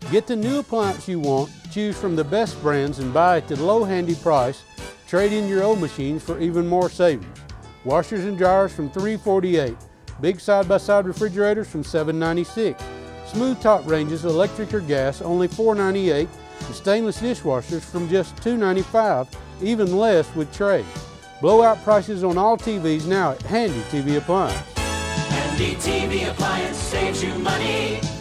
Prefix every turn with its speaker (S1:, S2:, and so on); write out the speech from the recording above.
S1: Get the new appliance you want, choose from the best brands, and buy at the low handy price. Trade in your old machines for even more savings. Washers and dryers from $348. Big side-by-side refrigerators from $796. Smooth top ranges, electric or gas, only $498. And stainless dishwashers from just $295, even less with trays. Blowout prices on all TVs now at Handy TV Appliance.
S2: Handy TV Appliance saves you money.